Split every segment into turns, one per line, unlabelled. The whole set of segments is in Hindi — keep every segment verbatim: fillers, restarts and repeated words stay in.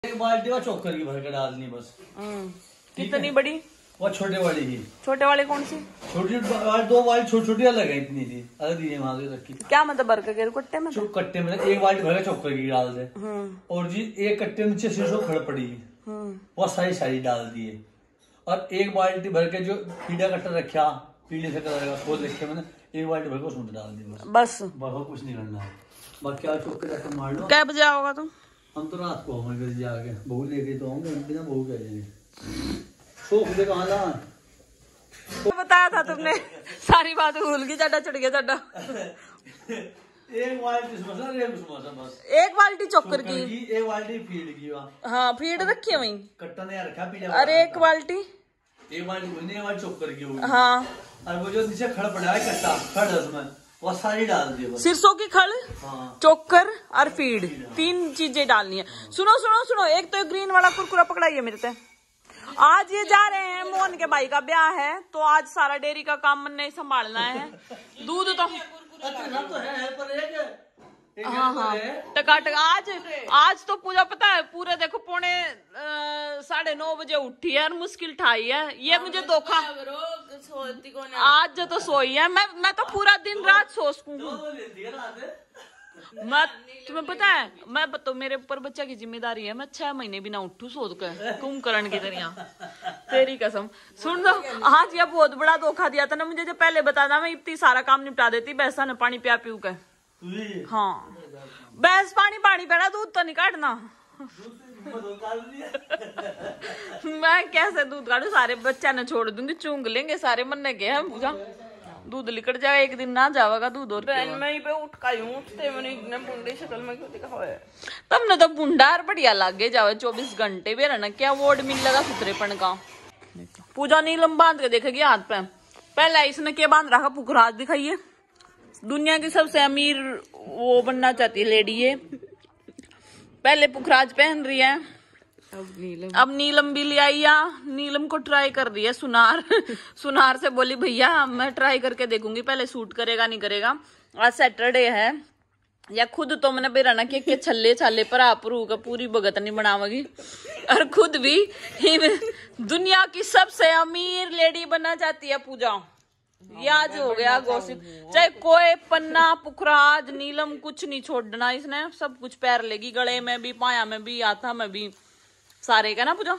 एक बाल्टी का चोकर की भर के डालनी बस।
कितनी बड़ी?
वो छोटे वाली ही।
छोटे वाले कौन सी?
छोटी दो बाल्टी छोटी छोटी अलग है, इतनी सी अलग दी है वहां से रखी।
क्या मतलब भर के कट्टे में?
कट्टे में एक बाल्टी भर के चोकर की डाल दे और जी एक कट्टे नीचे शीशो खड़ पड़ी वो सारी सारी डाल दिए और एक बाल्टी भर के जो पीला कट्टा रखा पीले से कलर का वो देखे मैंने एक बाल्टी भर के उसमें डाल दी बस।
बस
बहुत कुछ नहीं करना है। बाकी क्या चौके जाकर मार लो।
क्या बजे आओगा तुम?
हम तो रात को होंगे फिर जाके बहू लेके तो होंगे बिना बहू कह जाएंगे। तो मुझे कहाँ ला
तो बताया था तुमने सारी बात भूल गई। चड्डा चढ़ गया चड्डा।
एक बाल्टी समोसा एक समोसा बस।
एक बाल्टी चोकर की
एक बाल्टी फीड की वहाँ।
हाँ फीड रखी है वहीं।
कट्टा नहीं रखा पीला।
अरे एक बाल्टी
एक बाल्टी बोलने एक बाल्टी चोकर की होगी।
हाँ
और वो जो नीचे खड़ पड़ा है कट्टा खड़ उसमें वो सारी डाल दी बस।
सिरसों की खड़
हाँ।
चोकर और फीड तीन चीजें डालनी है। सुनो सुनो सुनो एक तो ग्रीन वाला कुरकुरा पकड़ाइए मेरे से। आज ये जा रहे हैं मोहन के भाई का ब्याह है तो आज सारा डेयरी का काम मन नहीं संभालना है। दूध तो
तो है पर एक
हाँ हाँ टका टका आज आज तो पूजा पता है पूरे देखो पौने साढ़े नौ बजे उठी है और मुश्किल ठाई है। ये मुझे धोखा आज जो तो सोई है। मैं मैं तो पूरा दिन रात सोचूंगी। मैं तुम्हें पता है मैं तो मेरे ऊपर बच्चा की जिम्मेदारी है। मैं छह महीने बिना उठू सोच कर कुंभकर्ण की तरह तेरी कसम। सुन लो आज ये बहुत बड़ा धोखा दिया था ना मुझे। जो पहले बताना मैं इतनी सारा काम निपटा देती। भैंसा ने पानी पिया पीऊ कर। हाँ भैंस पानी पानी पीना दूध तो नहीं काटना। मैं कैसे दूध काटू? सारे बच्चा ने छोड़ दूंगी चूंग लेंगे सारे मरने के हैं। पूजा दूध लिकड़ जाएगा एक दिन ना जाएगा दूध। और मैं पे उठ का उठते मैंने इतने बुंडे शक्ल में क्यों दिखा है? तब न तो बुंडार बढ़िया लागे जावे चौबीस घंटे भी रहना। क्या वार्ड मिल लगा सुतरेपन का। पूजा नीलम बांध के देखेगी हाथ पे। पहले इसने क्या बांध रखा? पुखराज दिखाइए। दुनिया की सबसे अमीर वो बनना चाहती है लेडी ये। पहले पुखराज पहन रही है अब नीलम अब नीलम भी ले आई। नीलम को ट्राई कर रही है सुनार। सुनार से बोली भैया मैं ट्राई करके देखूंगी पहले सूट करेगा नहीं करेगा। आज सैटरडे है या खुद तो मैंने बेराना कि के छल्ले छाले पर आप रू का पूरी भगत नहीं बनावगी और खुद भी दुनिया की सबसे अमीर लेडी बनना चाहती है पूजा। याद हो गया गोसिप। चाहे कोई पन्ना पुखराज नीलम कुछ नहीं छोड़ना इसने। सब कुछ पैर लेगी गले में भी पाया में भी हाथा में भी सारे का ना पूजा।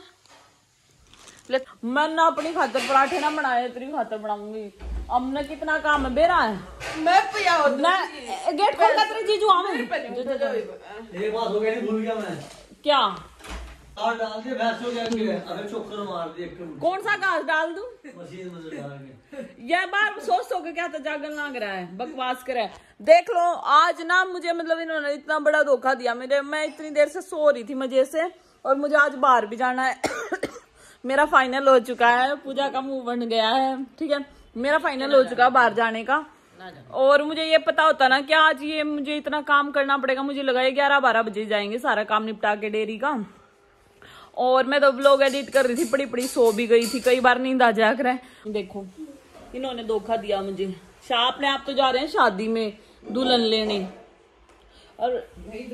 मैं ना अपनी खातर पराठे ना बनाए तेरी खातर बनाऊंगी। अब न कितना काम है बेरा है। मैं गेट खोल का तेरे जीजू आवे।
एक बात हो गई भूल गया मैं।
क्या?
घास डाल दे भैंसों के आगे अबे चोकर मार दे।
कौन सा घास डाल दूं?
मशीन में डाल के।
यह बार सोच सो के क्या तो जागल लग रहा है बकवास करे। देख लो आज ना मुझे मतलब इन्होंने इतना बड़ा धोखा दिया मेरे। मैं इतनी देर से सो रही थी मजे से और मुझे आज बाहर भी जाना है। मेरा फाइनल हो चुका है। पूजा का मुंह बन गया है ठीक है। मेरा फाइनल हो चुका है बाहर जाने का। और मुझे ये पता होता ना कि आज ये मुझे इतना काम करना पड़ेगा। मुझे लगा ग्यारह बारह बजे जाएंगे सारा काम निपटा के डेयरी का। और मैं तो व्लॉग एडिट कर रही थी पड़ी पड़ी सो भी गई थी। कई बार नींद आ जाया करे। देखो इन्होंने धोखा दिया मुझे। शाह अपने आप तो जा रहे हैं शादी में दुल्हन लेने और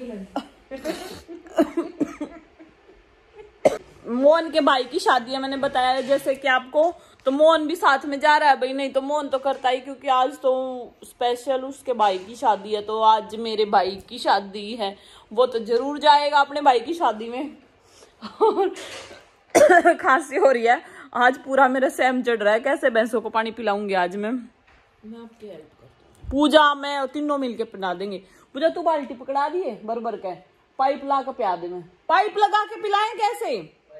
मोहन के भाई की शादी है। मैंने बताया जैसे कि आपको तो मोहन भी साथ में जा रहा है भाई। नहीं तो मोहन तो करता ही क्योंकि आज तो स्पेशल उसके भाई की शादी है। तो आज मेरे भाई की शादी है वो तो जरूर जाएगा अपने भाई की शादी में। खांसी हो रही है आज पूरा मेरा सैम चढ़ रहा है। कैसे भैंसों को पानी पिलाऊंगी आज मैं। मैं आपकी हेल्प करती हूँ। पूजा मैं तीनों मिलके पिला देंगे। पूजा तू बाल्टी पकड़ा दिए भर भर के पाइप ला के पिला दे। मैं पाइप लगा के पिलाएं कैसे?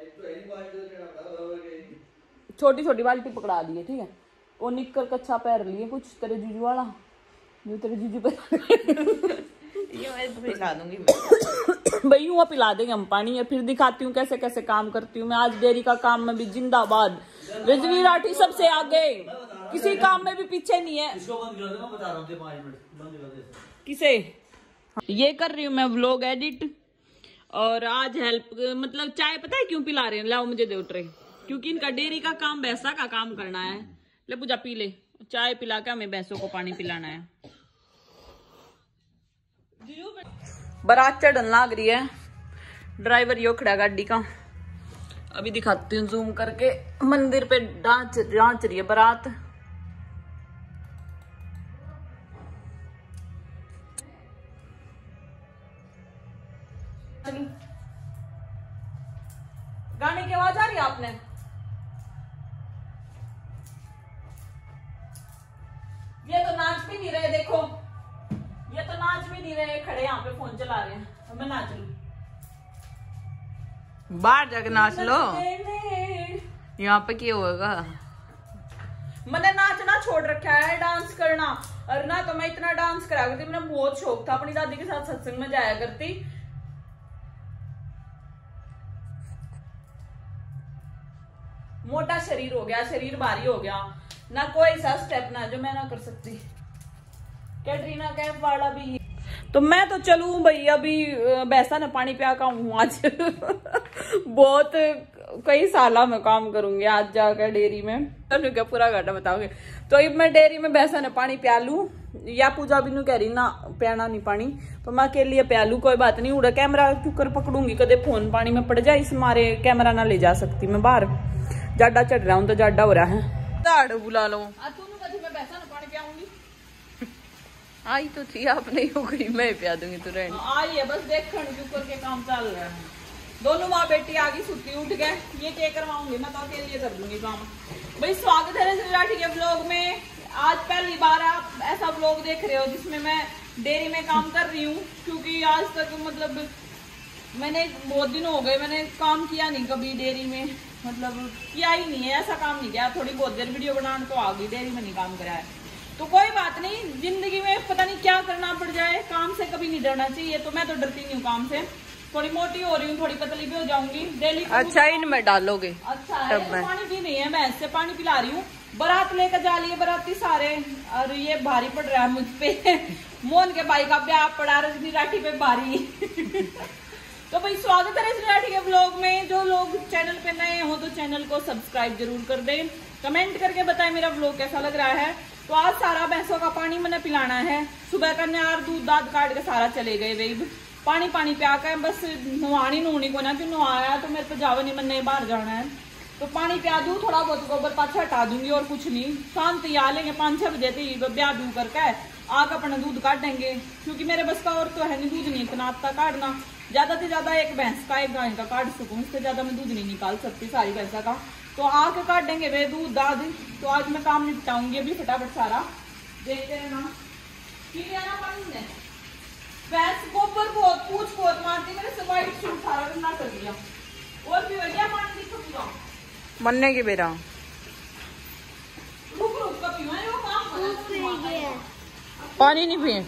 छोटी छोटी बाल्टी पकड़ा दी है ठीक है। वो निक्कर कच्चा पैर लिए कुछ तेरे जीजू वाला जो तेरे जीजू पे ये मैं पिला दूंगी भाई। यूं पिला देंगे हम पानी। फिर दिखाती हूँ कैसे कैसे काम करती हूँ मैं। आज डेयरी का काम में भी जिंदाबाद। रिजवी राठी सबसे आगे किसी काम में भी पीछे नहीं है।
इसको बंद कर दे मैं बता रहा हूँ पाँच मिनट बंद कर दे।
किसे? ये कर रही हूँ मैं व्लॉग एडिट। और आज हेल्प मतलब चाय पता है क्यों पिला रहे हैं? लाओ मुझे दे ट्रे। क्योंकि इनका डेयरी का काम भैंसा का काम करना है। ले पूजा पी ले चाय पिला के हमें भैंसों को पानी पिलाना है। बारात चढ़न लग रही है ड्राइवर यो खड़ा गाड़ी का। अभी दिखाती हूँ जूम करके। मंदिर पे डांच डांच रही है बारात। गाने की आवाज आ रही है आपने? ये तो नाच भी नहीं रहे, देखो ये तो नाच भी नहीं रहे, खड़े यहाँ पे फोन चला रहे हैं। तो मैं नाच लूं?
बाहर जाके नाच लो, यहाँ पे क्या होगा?
मैंने नाचना छोड़ रखा है, डांस करना। और ना तो मैं इतना डांस करा करती, मेरा बहुत शौक था, अपनी दादी के साथ सत्संग में जाया करती। मोटा शरीर हो गया, शरीर भारी हो गया, ना कोई सा स्टेप ना जो मैं ना कर सकती। कैटरीना कैफ वाला भी। तो मैं तो चलूं भाई, अभी बैसा ना पानी पिया का हूँ आज। बहुत कई साल में काम करूंगी आज जाकर डेयरी में। तो क्या पूरा घाटा बताओगे? तो अब मैं डेयरी में बैसा ना पानी पिया लूं, या पूजा भी नू कह रही ना पियाना नहीं पानी, तो मैं अकेले लिए पिया लूं, कोई बात नहीं। उड़ा कैमरा क्यों पकड़ूंगी, कदे फोन पानी में पड़ जाए, इस मारे कैमरा ना ले जा सकती मैं बाहर। जाडा चढ़ रहा हूँ तो जाडा हो रहा है।
दाड़ बुला लो।
मैं बैसा ना पानी पियाऊंगी।
आई तो थी, आप नहीं हो गई, मैं पिया दूंगी तू रहने।
आई है बस देखने क्यों करके काम चल रहा है। दोनों माँ बेटी आगे सुती उठ गए, ये क्या करवाऊंगी मैं तो अकेले कर दूंगी काम। भाई स्वागत है रजनी राठी के ब्लॉग में। आज पहली बार आप ऐसा ब्लॉग देख रहे हो जिसमें मैं डेयरी में काम कर रही हूँ, क्योंकि आज तक मतलब मैंने बहुत दिन हो गए मैंने काम किया नहीं कभी डेयरी में, मतलब किया ही नहीं है, ऐसा काम नहीं किया। थोड़ी बहुत देर वीडियो बनाने तो आ गई, डेयरी में नहीं काम करा है। तो कोई बात नहीं, जिंदगी में पता नहीं क्या करना पड़ जाए, काम से कभी नहीं डरना चाहिए। तो मैं तो डरती नहीं हूँ काम से। थोड़ी मोटी हो रही हूँ, थोड़ी पतली भी हो जाऊंगी डेली।
अच्छा इनमें डालोगे?
अच्छा है, तो पानी भी नहीं है, मैं ऐसे पानी पिला रही हूँ। बारात लेकर जा रही है बाराती सारे, और ये भारी पड़ रहा है मुझ पे। मोहन के भाई का ब्याह पड़ा, रजनी राठी पे भारी। तो भाई स्वागत है रजनी राठी के ब्लॉग में। जो लोग चैनल पे नए हो तो चैनल को सब्सक्राइब जरूर कर दें, कमेंट करके बताएं मेरा ब्लॉग कैसा लग रहा है। तो आज सारा भैंसों का पानी मैंने पिलाना है। सुबह का नार दूध दाद काट के सारा चले गए भाई, पानी पानी पिया कर बस नहानी नूनी को ना, क्यों नहाया तो मेरे पे जावा नहीं, मैंने बाहर जाना है। तो पानी पिया दूं, थोड़ा बहुत गोबर पाछा हटा दूंगी और कुछ नहीं। शांति आ लेंगे पाँच छह बजे थी ब्याह बू करके आग अपना दूध काटेंगे, क्योंकि मेरे बस का और तो है नहीं, दूध नहीं इतना आता काटना। ज्यादा से ज्यादा एक भैंस का एक गाय का काट सकूं, इससे ज्यादा मैं दूध नहीं निकाल सकती सारी भैंसा का। तो आके काट देंगे वे दूध दाद। तो आज मैं काम निपटाऊंगी अभी फटाफट सारा, देखते रहना। भैंस गोबर बहुत पूछ बहुत मारती, मेरे से वाइट सूट सारा गंदा कर दिया। और भी भैया पानी दिखा
मरने की बेरा
रुक रुक का पीवा, वो काम करना।
पानी नहीं पिए।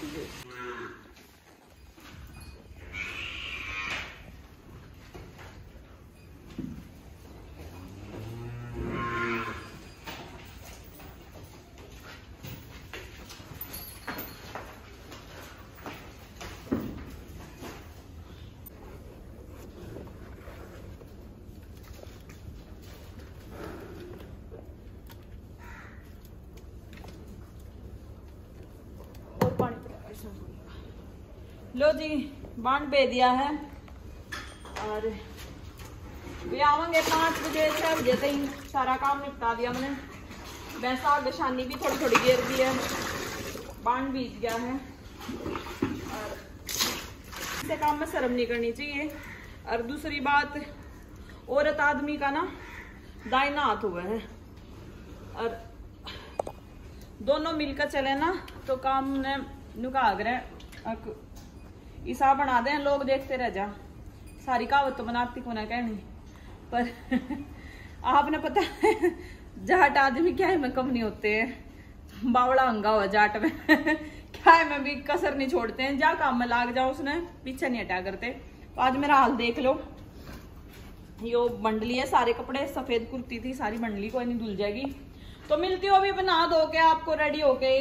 लो जी बांध बे दिया है, और वे आवेंगे पाँच बजे छह बजे तक। सारा काम निपटा दिया मैंने। वैसा गशानी भी थोड़ी थोड़ी घेर दी है, बांध बीत गया है। और इससे काम में शर्म नहीं करनी चाहिए। और दूसरी बात, औरत आदमी का ना दाहिना हाथ हुआ है, और दोनों मिलकर चले ना तो काम ने नुका ईसा बना दे, लोग देखते रह जा। सारी कहावत तो बनाती को ना कहनी, पर आपने पता है जाट आदमी क्या है में कम नहीं होते हैं, बावड़ा अंगा हुआ जाट में। क्या है में भी कसर नहीं छोड़ते हैं, जा काम में लाग जाओ उसने पीछे नहीं हटा करते। तो आज मेरा हाल देख लो, यो बंडली है, सारे कपड़े सफेद कुर्ती थी सारी बंडली, कोई नहीं धुल जाएगी। तो मिलती हो अभी बना दो के आपको रेडी होके।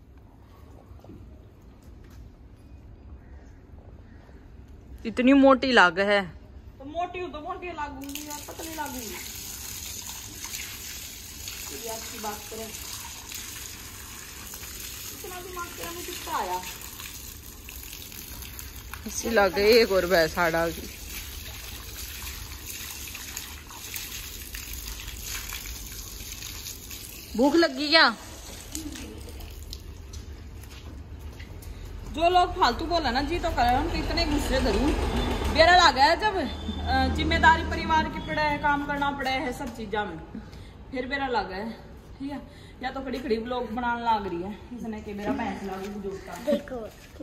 इतनी मोटी लाग है
तो मोटी हूँ तो मोटी लागूंगी यार, पता नहीं लागूंगी। आपकी बात करें इतना दिमाग तेरा में कितना आया,
इसी लागे एक और भैंस हाड़ा की। भूख लगी क्या?
जो लोग फालतू बोला ना जी तो करे हम तो इतने गुस्से धरू बेरा लगा है जब अ, जिम्मेदारी परिवार की पड़े है, काम करना पड़े है सब चीजा में, फिर बेरा लगा है। ठीक है, या तो खड़ी खड़ी ब्लॉग बनाने लग रही है इसने के मेरा भैंस लगी बुजुर्ग देखो।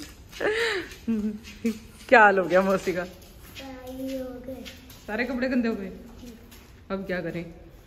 क्या हाल हो गया मौसी का?
हो गए
सारे कपड़े गंदे हो गए, अब क्या करें?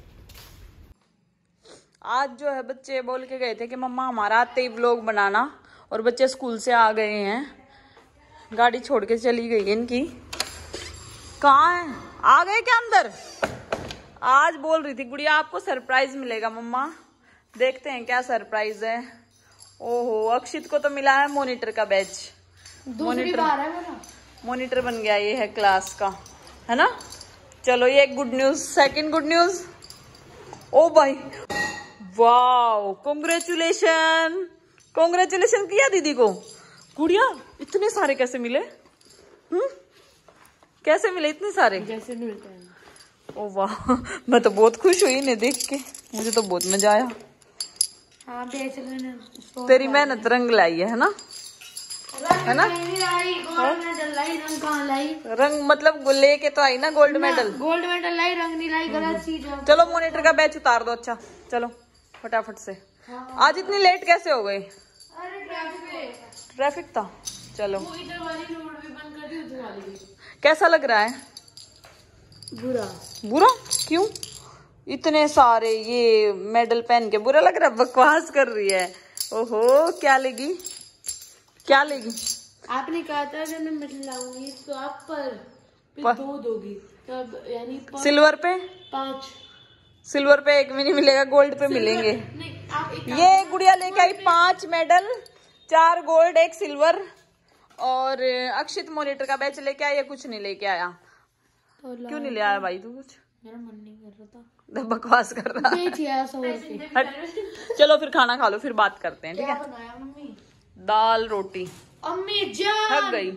आज जो है बच्चे बोल के गए थे कि मम्मा हमारा आते ही व्लॉग बनाना, और बच्चे स्कूल से आ गए हैं, गाड़ी छोड़ के चली गई इनकी। कहाँ है? आ गए क्या अंदर? आज बोल रही थी गुड़िया आपको सरप्राइज मिलेगा मम्मा, देखते हैं क्या सरप्राइज है। ओहो, अक्षित को तो मिला है मॉनिटर का बैच, मॉनिटर मॉनिटर बन गया ये है क्लास का, है ना। चलो ये एक good news. Second good news, ओ भाई वाओ, कॉन्ग्रेचुलेशन कॉन्ग्रेचुलेशन किया दीदी को। गुड़िया इतने सारे कैसे मिले? हम्म, कैसे मिले इतने सारे?
जैसे मिलते हैं।
ओ वाह, मैं तो बहुत खुश हुई इन्हें देख के, मुझे तो बहुत मजा आया।
हाँ, बेच लेना।
तेरी मेहनत रंग लाई है ना, है ना।
रंग कहाँ लाई?
रंग मतलब लेके तो आई ना गोल्ड मेडल।
गोल्ड मेडल लाई, रंग नहीं लाई, गलत चीज है।
चलो मॉनिटर का बैच उतार दो। अच्छा चलो फटाफट से। आज इतनी लेट कैसे हो गई? ट्रैफिक था। चलो
इधर वाली रोड भी बंद कर दी, उधर वाली भी।
कैसा लग रहा है?
बुरा।
बुरा क्यों? इतने सारे ये मेडल पहन के बुरा लग रहा है? बकवास कर रही है। ओहो, क्या लेगी क्या लेगी?
आपने कहा था जब मैं मेडल लाऊंगी तो आप पर, फिर
पर?
दो दोगी तब, यानी पर
सिल्वर पे
पांच।
सिल्वर पे एक भी नहीं मिलेगा, गोल्ड पे मिलेंगे।
नहीं, आप एक
ये गुड़िया लेके आई पांच मेडल, चार गोल्ड एक सिल्वर, और अक्षित मॉनिटर का बैच लेके आया, कुछ नहीं लेके आया।
तो
क्यों नहीं ले आया भाई तू? कुछ
मेरा मन नहीं कर रहा था,
बकवास कर रहा है।
बेच आया सौ रुपए।
हट, चलो फिर खाना खा लो, फिर बात करते हैं, ठीक है।
बनाया मम्मी?
दाल रोटी।
अम्मी जान
थक गई।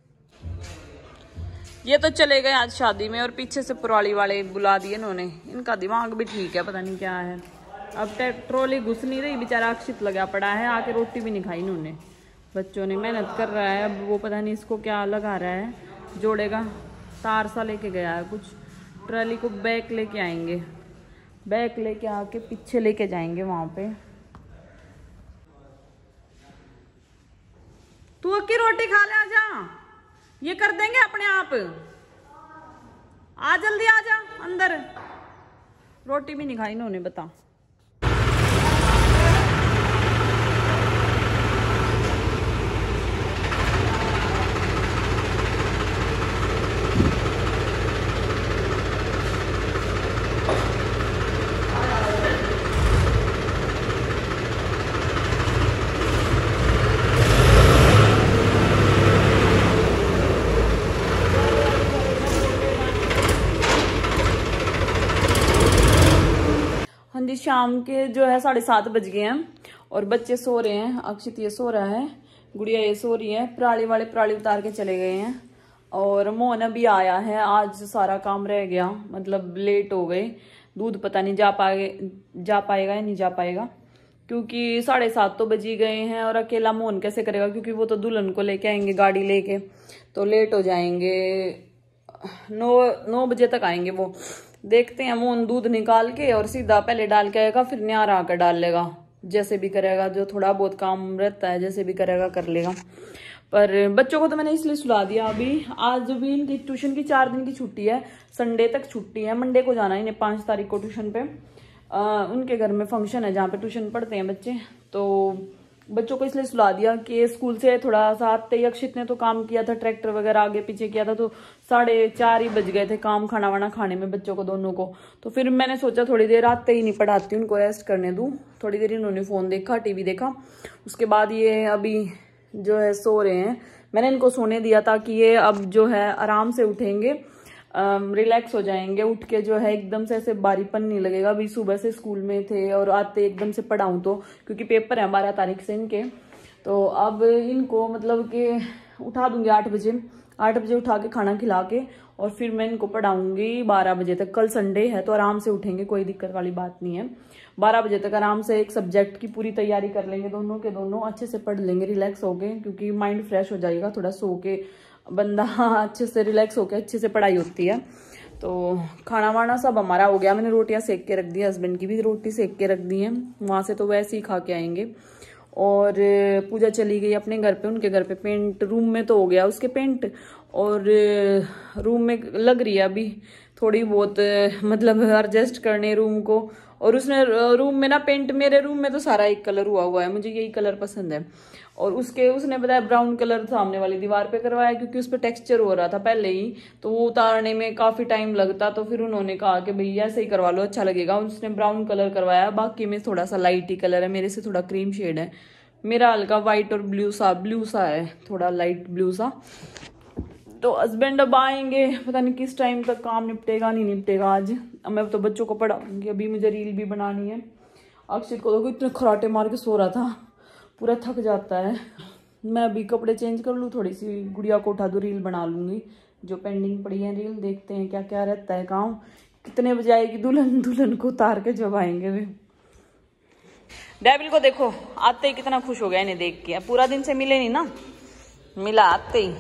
ये तो चले गए आज शादी में, और पीछे से पुराली वाले बुला दिए इन्होंने। इनका दिमाग भी ठीक है, पता नहीं क्या है। अब ट्रॉली घुस नहीं रही, बेचारा अक्षित लगा पड़ा है, आके रोटी भी नहीं खाई इन्होंने। बच्चों ने मेहनत कर रहा है, अब वो पता नहीं इसको क्या लगा रहा है, जोड़ेगा। तार सा लेके गया है कुछ, ट्रॉली को बैक लेके आएंगे, बैक लेके आके पीछे लेके जाएंगे वहां पे। तू अक्की रोटी खा ले, आजा, ये कर देंगे अपने आप। आ जल्दी आजा अंदर। रोटी भी नहीं खाई इन्होंने, बता। शाम के जो है साढ़े सात बज गए हैं और बच्चे सो रहे हैं। अक्षित ये सो रहा है, गुड़िया ये सो रही है, पराली वाले पराली उतार के चले गए हैं, और मोहन अभी आया है। आज सारा काम रह गया, मतलब लेट हो गए। दूध पता नहीं जा पाए जा पाएगा या नहीं जा पाएगा, क्योंकि साढ़े सात तो बज ही गए हैं, और अकेला मोहन कैसे करेगा, क्योंकि वो तो दुल्हन को लेके आएंगे गाड़ी लेके, तो लेट हो जाएंगे। नौ नौ बजे तक आएंगे वो। देखते हैं, मोहन दूध निकाल के और सीधा पहले डाल के आएगा, फिर न्यारा आकर डाल लेगा, जैसे भी करेगा। जो थोड़ा बहुत काम रहता है जैसे भी करेगा कर लेगा। पर बच्चों को तो मैंने इसलिए सुला दिया अभी। आज भी इनकी ट्यूशन की चार दिन की छुट्टी है, संडे तक छुट्टी है। मंडे को जाना है इन्हें पाँच तारीख को ट्यूशन पे। आ, उनके घर में फंक्शन है जहाँ पे ट्यूशन पढ़ते हैं बच्चे, तो बच्चों को इसलिए सुला दिया कि स्कूल से थोड़ा सा आते ही अक्षित ने तो काम किया था, ट्रैक्टर वगैरह आगे पीछे किया था, तो साढ़े चार ही बज गए थे काम खाना वाना खाने में बच्चों को दोनों को। तो फिर मैंने सोचा थोड़ी देर आते ही नहीं पढ़ाती, उनको रेस्ट करने दूं। थोड़ी देर इन्होंने फोन देखा, टीवी देखा, उसके बाद ये अभी जो है सो रहे हैं। मैंने इनको सोने दिया ताकि ये अब जो है आराम से उठेंगे, रिलैक्स हो जाएंगे। उठ के जो है एकदम से ऐसे बारीपन नहीं लगेगा। अभी सुबह से स्कूल में थे और आते एकदम से पढ़ाऊं तो, क्योंकि पेपर है बारह तारीख से इनके, तो अब इनको मतलब कि उठा दूंगी आठ बजे आठ बजे उठा के खाना खिला के, और फिर मैं इनको पढ़ाऊंगी बारह बजे तक। कल संडे है तो आराम से उठेंगे, कोई दिक्कत वाली बात नहीं है। बारह बजे तक आराम से एक सब्जेक्ट की पूरी तैयारी कर लेंगे, दोनों के दोनों अच्छे से पढ़ लेंगे रिलैक्स हो गए, क्योंकि माइंड फ्रेश हो जाएगा थोड़ा सो के, बंदा अच्छे से रिलैक्स होके अच्छे से पढ़ाई होती है। तो खाना वाना सब हमारा हो गया, मैंने रोटियां सेक के रख दी, हस्बैंड की भी रोटी सेक के रख दी है, वहां से तो वैसे ही खा के आएंगे। और पूजा चली गई अपने घर पे, उनके घर पे पेंट रूम में तो हो गया उसके पेंट, और रूम में लग रही है अभी थोड़ी बहुत, मतलब एडजस्ट करने रूम को। और उसने रूम में ना पेंट, मेरे रूम में तो सारा एक कलर हुआ हुआ है, मुझे यही कलर पसंद है, और उसके उसने बताया ब्राउन कलर सामने वाली दीवार पे करवाया, क्योंकि उस पर टेक्सचर हो रहा था पहले ही, तो वो उतारने में काफी टाइम लगता, तो फिर उन्होंने कहा कि भैया ऐसे ही करवा लो अच्छा लगेगा, उसने ब्राउन कलर करवाया। बाकी में थोड़ा सा लाइट ही कलर है, मेरे से थोड़ा क्रीम शेड है, मेरा हल्का व्हाइट और ब्लू सा ब्लू सा है, थोड़ा लाइट ब्लू सा। तो हस्बैंड अब आएंगे, पता नहीं किस टाइम तक काम निपटेगा नहीं निपटेगा आज। अब मैं तो बच्चों को पढ़ाऊंगी, अभी मुझे रील भी बनानी है। अक्षित को देखो इतने खराटे मार के सो रहा था, पूरा थक जाता है। मैं अभी कपड़े चेंज कर लूँ, थोड़ी सी गुड़िया को उठा दूँ, रील बना लूंगी जो पेंडिंग पड़ी है रील। देखते हैं क्या क्या रहता है काम, कितने बजे आएगी दुल्हन, दुल्हन को उतार के जब आएंगे वे। डेविल को देखो आते ही कितना खुश हो गया इन्हें देख के, पूरा दिन से मिले नहीं ना, मिला आते ही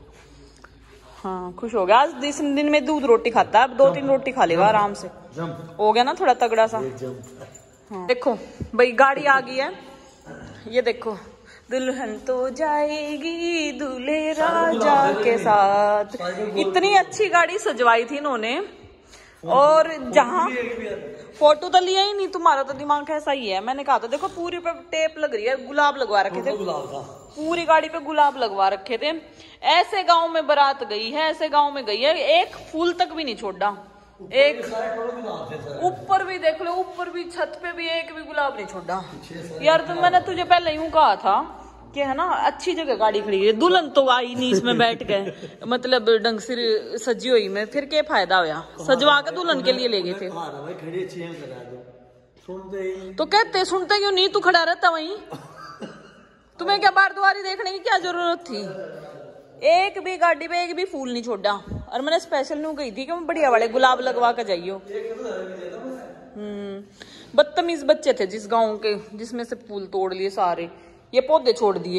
हाँ खुश हो गया। आज इस दिन में दूध रोटी खाता है, अब दो तीन रोटी खा लेगा आराम से, हो गया ना थोड़ा तगड़ा सा। हाँ। देखो भाई गाड़ी आ गई है, ये देखो दुल्हन तो जाएगी दूल्हे राजा के साथ। इतनी अच्छी गाड़ी सजवाई थी इन्होंने, और जहाँ फोटो तो लिया ही नहीं, तुम्हारा तो दिमाग कैसा ही है। मैंने कहा था देखो पूरी पे टेप लग रही है, गुलाब लगवा रखे थे, पूरी गाड़ी पे गुलाब लगवा रखे थे। ऐसे गांव में बारात गई है, ऐसे गांव में गई है, एक फूल तक भी नहीं छोड़ा, एक ऊपर भी देख लो, ऊपर भी छत पे भी एक भी गुलाब नहीं छोड़ा यार। तो मैंने तुझे पहले यूं कहा था कि है ना अच्छी जगह गाड़ी खड़ी है, दुल्हन तो आई नहीं इसमें बैठ गए, मतलब ढंग से सजी हुई में, फिर क्या फायदा हुआ, सजवा के दुल्हन के लिए ले गए थे। तो कहते सुनते क्यों नहीं, तू खड़ा रहता वहीं, तुम्हें क्या बार दुआरी देखने की क्या जरूरत थी। एक भी गाड़ी पे एक भी फूल नहीं छोड़ा, और मैंने स्पेशल न्यू गई थी कि बढ़िया वाले गुलाब लगवा कर जाइयो। हम्म बदतमीज बच्चे थे जिस गांव के, जिसमें से फूल तोड़ लिए सारे, ये पौधे छोड़ दिए।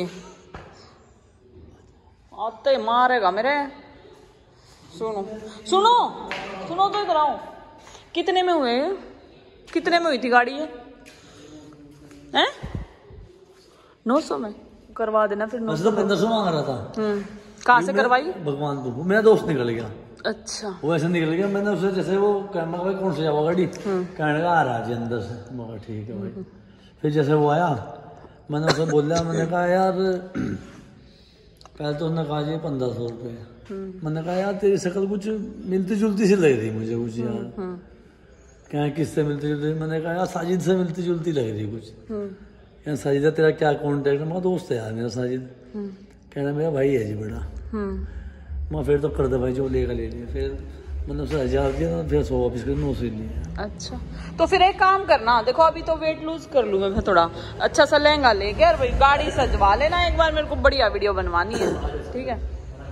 आते मारेगा मेरे। सुनो सुनो सुनो तो इधर आओ, कितने में हुए, कितने में हुई थी गाड़ी ये, हैं? नौ सौ में करवा देना फिर। नौ सौ
पंद्रह सौ मांग रहा था।
हम्म कहाँ से करवाई?
भगवान को, मेरा दोस्त निकल गया।
अच्छा
वो ऐसे निकल गया, मैंने उसे जैसे वो कहना भाई कौन से जावा गाड़ी, कहने लगा आ रहा जी अंदर से, मगर ठीक है भाई। फिर जैसे वो आया मैंने उसे बोला, मैंने कहा यार पहले तो उन्होंने कहा जी पंद्रह सौ रुपये। मैंने कहा यार तेरी शक्ल कुछ मिलती जुलती सी लग रही मुझे कुछ यार, क्या किससे मिलती जुलती, मैंने कहा यार साजिद से मिलती जुलती लग रही कुछ। यार साजिदा तेरा क्या कॉन्टेक्ट है, मेरा दोस्त है यार मेरा साजिद, कहना मेरा भाई है जी बड़ा। मैं फिर तो कर दे भाई जो लेगा ले लिया, फिर मैंने उसे हजार दिया, फिर सौ वापिस कर नौ सौ लिया।
अच्छा तो फिर एक काम करना, देखो अभी तो वेट लूज कर लूँ मैं, फिर थोड़ा अच्छा सा लहंगा लेके और भाई गाड़ी सजवा लेना एक बार, मेरे को बढ़िया वीडियो बनवानी है, ठीक है।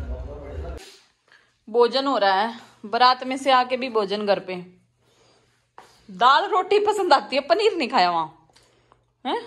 भोजन हो रहा है, बारात में से आके भी भोजन घर पे। दाल रोटी पसंद आती है, पनीर नहीं खाया वहां है,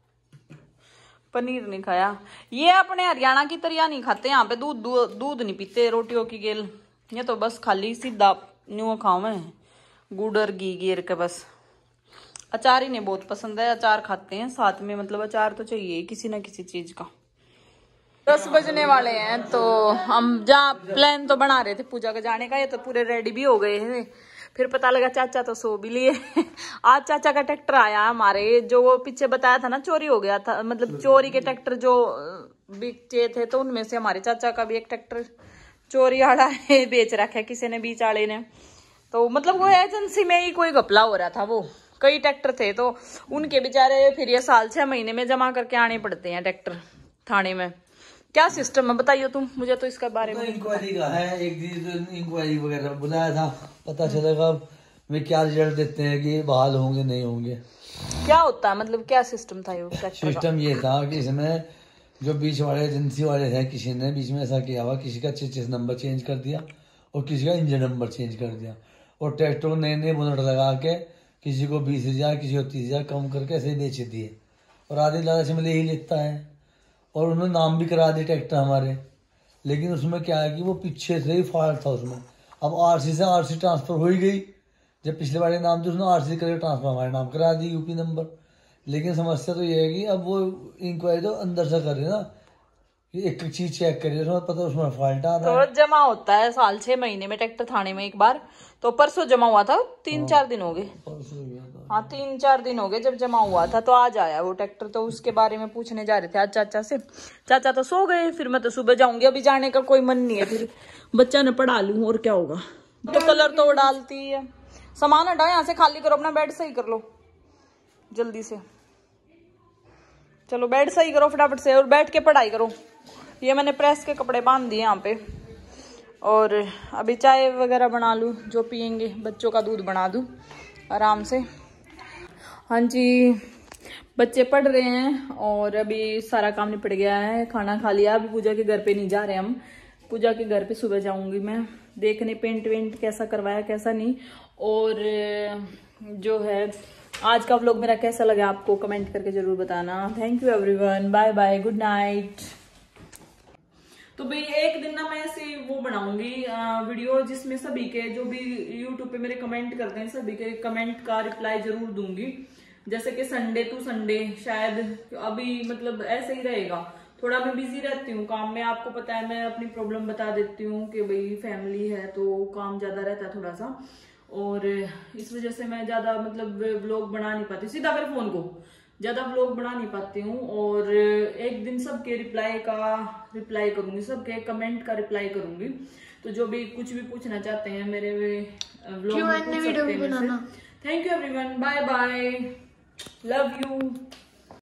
पनीर नहीं खाया। ये अपने हरियाणा की तरह नहीं खाते यहाँ पे, दूध दूध नहीं पीते रोटियों की गेल, ये तो बस खाली सीधा न्यू खाओ मैं गुड़ और घी गिर के बस। अचार ही नहीं बहुत पसंद है, अचार खाते हैं साथ में, मतलब अचार तो चाहिए किसी ना किसी चीज का। दस बजने वाले हैं तो हम जहाँ प्लान तो बना रहे थे पूजा का जाने का, ये तो पूरे रेडी भी हो गए हैं। फिर पता लगा चाचा तो सो भी लिए। आज चाचा का ट्रैक्टर आया हमारे, जो वो पीछे बताया था ना चोरी हो गया था, मतलब चोरी के ट्रैक्टर जो बिके थे, तो उनमें से हमारे चाचा का भी एक ट्रैक्टर चोरी वाला है, बेच रखा है किसी ने, बीच वाले ने। तो मतलब वो एजेंसी में ही कोई घपला हो रहा था, वो कई ट्रैक्टर थे तो उनके बेचारे फिर ये साल छह महीने में जमा करके आने पड़ते हैं ट्रैक्टर थाने में। क्या सिस्टम है बताइए तुम, मुझे तो इसके बारे में।
इंक्वायरी का है, एक दिन इंक्वायरी वगैरह बुलाया था, पता चलेगा वे क्या रिजल्ट देते हैं कि बहाल होंगे नहीं होंगे।
क्या होता है मतलब क्या सिस्टम था? ये
सिस्टम ये था कि इसमें जो बीच वाले एजेंसी वाले थे, किसी ने बीच में ऐसा किया हुआ, किसी का चेस नंबर चेंज कर दिया और किसी का इंजन नंबर चेंज कर दिया, और ट्रैक्टर को नए नए बोनट लगा के किसी को बीस हजार किसी को तीस हजार कम करके ऐसे ही बेच दिए, और आधे लालच में ले ही लेता है। और उन्होंने नाम भी करा दिए ट्रैक्टर हमारे, लेकिन उसमें क्या है कि वो पीछे से ही फॉल्ट था उसमें। अब आरसी से आरसी ट्रांसफर हो ही गई, जब पिछले बार नाम थे उसने आरसी करके ट्रांसफर हमारे नाम करा दी यूपी नंबर। लेकिन समस्या तो ये है कि अब वो इंक्वायरी तो अंदर से कर रहे ना, एक चीज चेक करिए, उसमें पता उसमें फॉल्ट आ रहा है।
तो जमा होता है साल छह महीने में ट्रैक्टर थाने में एक बार, तो परसों जमा हुआ था, तीन चार दिन हो गए। हाँ तीन चार दिन हो गए जब जमा हुआ था, तो आज आया वो ट्रैक्टर। तो उसके बारे में पूछने जा रहे थे आज चाचा से। चाचा तो सो गए, फिर मैं तो सुबह जाऊंगी, अभी जाने का कोई मन नहीं है, फिर बच्चा ने पढ़ा लूं और क्या होगा। तो कलर तो डालती है। सामान हटाओ यहाँ से, खाली करो अपना बेड, सही कर लो जल्दी से। चलो बेड सही करो फटाफट से और बैठ के पढ़ाई करो। ये मैंने प्रेस के कपड़े बांध दिए यहाँ पे, और अभी चाय वगैरह बना लूँ, जो पियेंगे बच्चों का दूध बना दूँ आराम से। हाँ जी बच्चे पढ़ रहे हैं और अभी सारा काम निपट गया है, खाना खा लिया। अभी पूजा के घर पे नहीं जा रहे हम, पूजा के घर पे सुबह जाऊंगी मैं देखने पेंट वेंट कैसा करवाया कैसा नहीं। और जो है आज का व्लॉग मेरा कैसा लगा आपको कमेंट करके जरूर बताना। Thank you everyone, bye bye, good night. तो भाई एक दिन ना मैं ऐसे वो बनाऊंगी वीडियो जिसमें सभी के जो भी यूट्यूब पे मेरे कमेंट करते हैं सभी के कमेंट का रिप्लाई जरूर दूंगी। जैसे कि संडे टू संडे शायद अभी मतलब ऐसे ही रहेगा, थोड़ा मैं बिजी रहती हूँ काम में, आपको पता है मैं अपनी प्रॉब्लम बता देती हूँ कि भाई फैमिली है तो काम ज्यादा रहता है थोड़ा सा, और इस वजह से मैं ज्यादा मतलब व्लॉग बना नहीं पाती, सीधा कर फोन को ज्यादा व्लॉग बना नहीं पाती हूँ। और एक दिन सबके रिप्लाई का रिप्लाई करूंगी, सबके कमेंट का रिप्लाई करूंगी। तो जो भी कुछ भी पूछना चाहते हैं मेरे व्लॉग में पूछ सकते हैं। Thank you everyone, bye bye, love you.